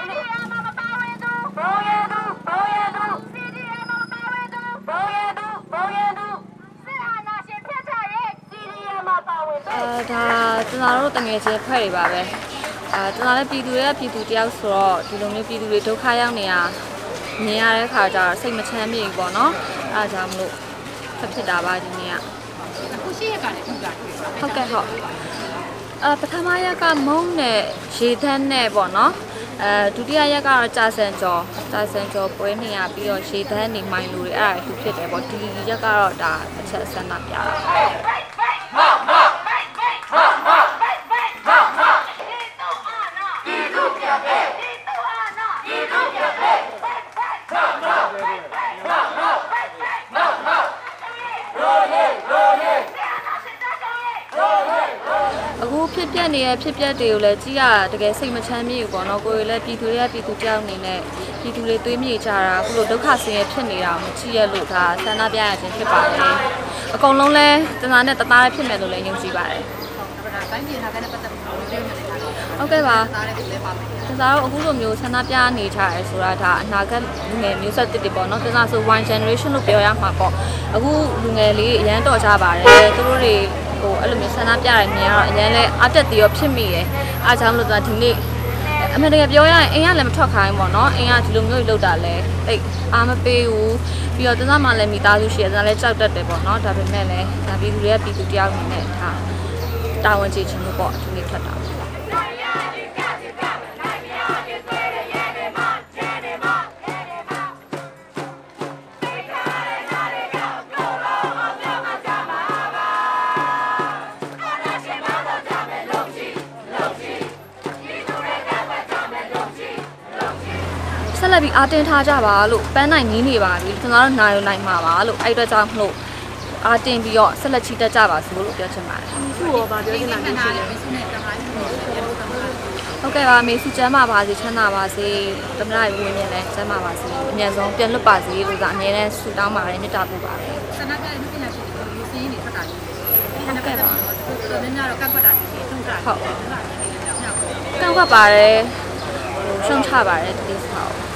ကျွန်တော်တို့တငယ်ချင်းဖွဲ့တွေပါပဲကျွန်တော်လည်းပြည်သူတယောက်ဆိုတော့ဒီလိုမျိုးပြည်သူတွေဒုက္ခရောက်နေရမြင်ရတဲ့ခါကျတော့စိတ်မချမ်းမြေဘူးပေါ့နော်အဲဒါကြောင့်မလို့ဖြစ်တာပါဒီနေ့ကအခုရှိရကလည်းဟုတ်ကဲ့ပထမရက်ကမုံနဲ့ရေသန်းနဲ့ပေါ့နော်ဒုတိယရက်ကတော့ကြာစံကျော်ပွဲနေရပြီးတော့ရေသန်းနေမိုင်းလူတွေအဲ့ဒါသူဖြစ်တယ်ပေါ့ဒီရက်ကတော့ဒါအချက်ဆန္ဒပြတာအခုဖြစ်ပျက်နေတဲ့ဖြစ်ပျက်တွေကိုလည်းကြည့်ရတကယ်စိတ်မချမ်းမြေဘူးပေါ့နော်ကိုယ်လည်းပြည်သူကြောက်နေနဲ့ပြည်သူတွေတွေးမြေကြတာအခုလိုဒုက္ခဆင်းရဲဖြစ်နေတာမကြည့်ရလို့ဒါဆန္ဒပြရခြင်းဖြစ်ပါတယ်အကုန်လုံးလဲတနာနဲ့တသားလည်းဖြစ်မယ်လို့လည်းယုံကြည်ပါတယ်တိုင်းပြည်ထားတဲ့ပတ်သက်မှုတွေပြောနေတယ်ဟုတ်ကဲ့ပါဒါတော့အခုလိုမျိုးဆန္ဒပြနေကြရဲဆိုတာဒါအနာဂတ်လူငယ်မျိုးဆက်တစ်တွေပေါ့နော်တနာဆို one generation လို့ပြောရမှာပေါ့အခုလူငယ်လေးအရန်တော်ကြပါတယ်သူတို့တွေဟိုအဲ့လိုမျိုးဆန္ဒပြရမြင်ရတော့အရင်လဲအတက်တရောဖြစ်မိတယ်အားကြောင့်လို့ဒီနေ့အမေတကယ်ပြောရရင်အိမ်ကလည်းမထွက်ခိုင်းပေါ့နော်အိမ်ကဒီလိုမျိုးလောက်တာလဲတိတ်အားမပေးဘူးပြီးတော့တနမှလည်းမိသားစုရှိတယ်တနလည်းကြောက်တတ်တယ်ပေါ့နော်ဒါပေမဲ့လည်းဒါပြည်သူတယောက်အနေနဲ့ဒါတာဝန်ကျေချင်လို့ပေါ့ဒီနေ့ထွက်တာဆက်လက်ပြီးအားတင်းထားကြပါလို့ပန်းနိုင်နီးနေပါပြီကျွန်တော်တို့နိုင်မှာပါလို့အဲ့အတွက်ကြောင့်မလို့အားတင်းပြီးတော့ဆက်လက်ချီတက်ကြပါစို့လို့ပြောချင်ပါတယ်သူ့ရောဗာပြောချင်တာမျိုးရှိတယ်မိစုနဲ့ကမ္ဘာကြီးကိုဟုတ်ကဲ့ပါမေစုချမ်းပါပါစေချမ်းသာပါစေသမ္မတရေဝင်မြင်လဲချမ်းသာပါစေအမြန်ဆုံးပြန်လွတ်ပါစေလို့ကအမြဲတမ်းဆုတောင်းပါတယ်မေတ္တာပို့ပါတယ်ဆန္ဒပြတဲ့လူပညာရှင်တွေလူစင်းနေထွက်တာကြီးဟုတ်ကဲ့ပါတော်များများတော့ကန့်ကွက်တာရှိတယ်ထုံးတာဟုတ်ကန့်ကွက်ပါတယ်ရှုံချပါတယ်ဒီကိစ္စကို